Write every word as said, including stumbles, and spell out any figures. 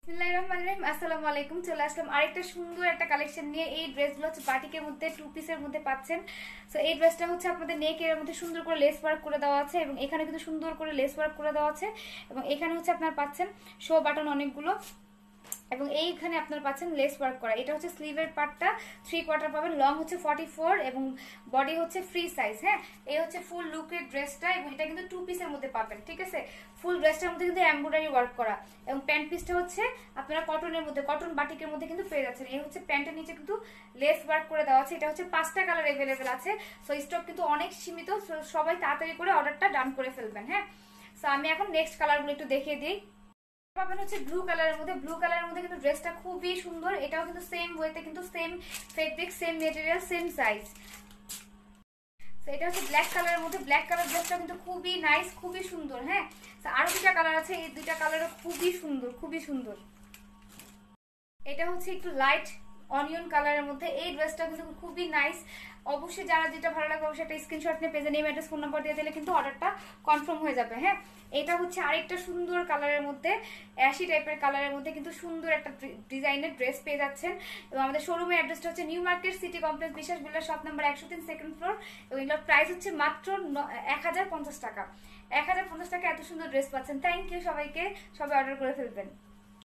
বিসমিল্লাহির রহমানির রহিম। আসসালামু আলাইকুম। চলে আসলাম আরেকটা সুন্দর একটা কালেকশন নিয়ে। এই ড্রেসগুলো হচ্ছে বাটিকের মধ্যে টু পিসের মধ্যে পাচ্ছেন। সো এই ড্রেসটা হচ্ছে আপনাদের নেকের মধ্যে সুন্দর করে লেস ওয়ার্ক করে দেওয়া আছে এবং এখানে কিন্তু সুন্দর করে লেস ওয়ার্ক করে দেওয়া আছে এবং এখানে হচ্ছে আপনারা পাচ্ছেন শো বাটন অনেকগুলো এবং এইখানে আপনারা পাচ্ছেন লেস ওয়ার্ক করা। এটা হচ্ছে স্লিভের পার্টটা থ্রি কোয়ার্টার পাবেন, লং হচ্ছে ফর্টি ফোর এবং বডি হচ্ছে ফ্রি সাইজ। হ্যাঁ, এই হচ্ছে ফুল লুকের ড্রেসটা এবং এটা কিন্তু টু পিসের মধ্যে পাবেন। ঠিক আছে, ফুল ড্রেসটার মধ্যে কিন্তু এমব্রয়ডারি ওয়ার্ক করা এবং প্যান্ট পিসটা হচ্ছে আপনারা কটনের মধ্যে, কটন বাটিকের মধ্যে কিন্তু পেয়ে যাচ্ছেন। এই হচ্ছে প্যান্টের নিচে কিন্তু লেস ওয়ার্ক করে দেওয়া আছে। এটা হচ্ছে পাঁচটা কালার অ্যাভেলেবেল আছে। সো স্টক কিন্তু অনেক সীমিত, সবাই তাড়াতাড়ি করে অর্ডারটা ডান করে ফেলবেন। হ্যাঁ, সো আমি এখন নেক্সট কালারগুলো একটু দেখিয়ে দিই। পাবেন হচ্ছে ব্লু কালারের মধ্যে। ব্লু কালারের মধ্যে কিন্তু ড্রেসটা খুবই সুন্দর। এটাও কিন্তু সেম ওয়েতে, কিন্তু same fabric, same material, same size. এটা হচ্ছে ব্ল্যাক কালারের মধ্যে। ব্ল্যাক কালার ড্রেসটা কিন্তু খুবই নাইস, খুবই সুন্দর। হ্যাঁ, আরো দুটা কালার আছে, এই দুইটা কালারও খুবই সুন্দর, খুবই সুন্দর। এটা হচ্ছে একটু লাইট অনিয়ন কালারের মধ্যে। এই ড্রেসটা কিন্তু খুবই নাইস। অবশ্যই যারা যেটা ভালো লাগবে অবশ্যই একটা স্ক্রিনশট নিয়ে পেজে নেম, অ্যাড্রেস, ফোন নাম্বার দিয়ে দিলে কিন্তু অর্ডারটা কনফার্ম হয়ে যাবে। হ্যাঁ, এটা হচ্ছে আরেকটা সুন্দর কালারের মধ্যে, অ্যাশি টাইপের কালারের মধ্যে কিন্তু সুন্দর একটা ডিজাইনের ড্রেস পেয়ে যাচ্ছেন। এবং আমাদের শোরুমের অ্যাড্রেসটা হচ্ছে new market city complex, Biswas builder, shop number একশো তিন, সেকেন্ড ফ্লোর। এবং এগুলোর প্রাইস হচ্ছে মাত্র এক হাজার পঞ্চাশ টাকা। এক হাজার পঞ্চাশ টাকা এত সুন্দর ড্রেস পাচ্ছেন। থ্যাংক ইউ সবাইকে, সবাই অর্ডার করে ফেলবেন।